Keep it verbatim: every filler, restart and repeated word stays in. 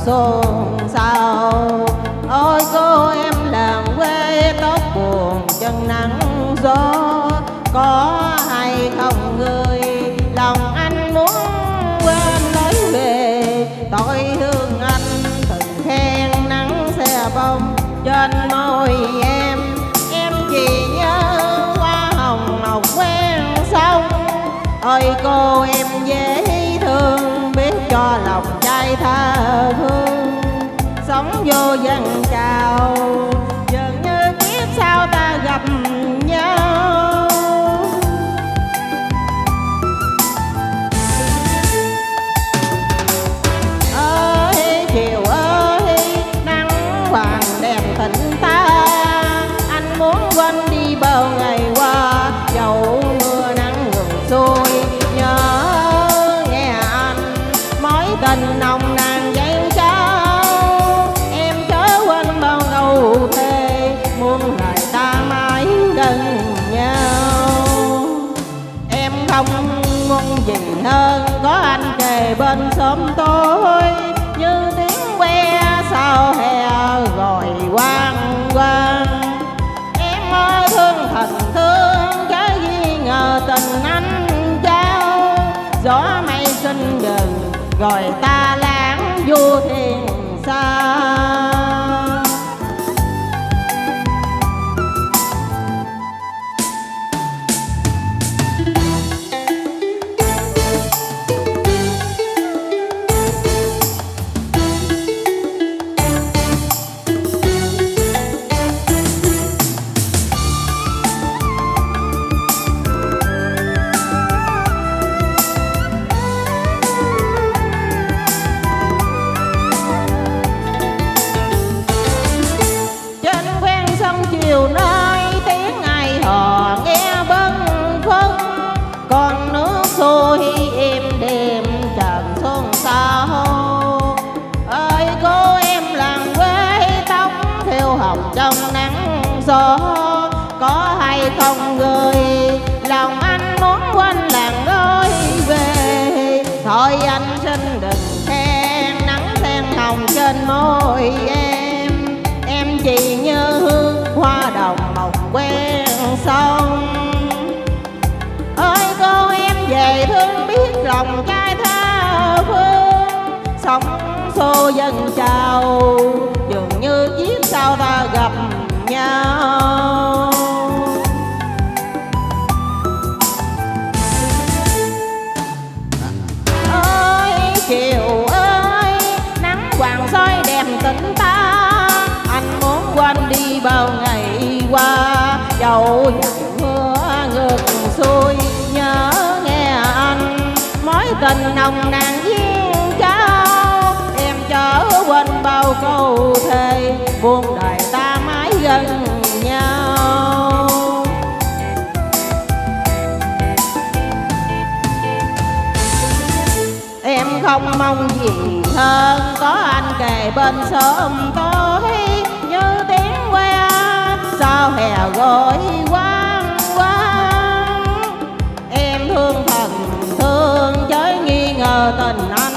xôn xao. Ôi cô em làng quê tóc buồn chân nắng gió, có hay không người lòng anh muốn quên lối về. Tôi thương anh từng khen nắng xe bông trên môi em, em chỉ nhớ hoa hồng màu quen sông. Ôi cô em dễ thương biết cho lòng trai tha hương, sống vô dân chào dường như kiếp sau ta gặp nhau. Ơi chiều ơi nắng vàng đẹp thịnh ta, anh muốn quên đi bao ngày qua dẫu mưa nắng ngừng xuôi. Nhớ nghe anh mối tình nồng nàn dây trao, em chớ quên bao câu thề muôn ngày ta mãi gần nhau. Em không muốn gì hơn có anh kề bên xóm tối, như tiếng que sao hè gọi quang quang. Em ơi thương thật thương chớ nghi ngờ tình anh trao, gió mây sinh dần gọi ta lãng du thiên xa. Chiều nơi tiếng ai hò nghe bâng khuâng, còn nước xuôi êm đêm trần xôn xao. Ơi cô em làng quê tóc theo hồng trong nắng gió, có hay không người lòng anh muốn quên làng ơi về. Thôi anh xin đừng khen nắng sen hồng trên môi em, em chỉ như hương hoa đồng mọc quen sông. Ơi cô em về thương biết lòng trai tha phương, sống xô dân chào dường như kiếp sau ta gặp nhau. Ơi chiều ơi nắng hoàng soi đẹp tình ta, anh muốn quên đi bao ngày qua dẫu mưa ngược xuôi. Nhớ nghe anh mối tình nồng nàn duyên trao, em chớ quên bao câu thề buông đời ta mãi gần nhau. Em không mong gì hơn có anh kề bên xóm tối, như tiếng que sao hè gọi quang quang. Em thương thần thương chớ nghi ngờ tình anh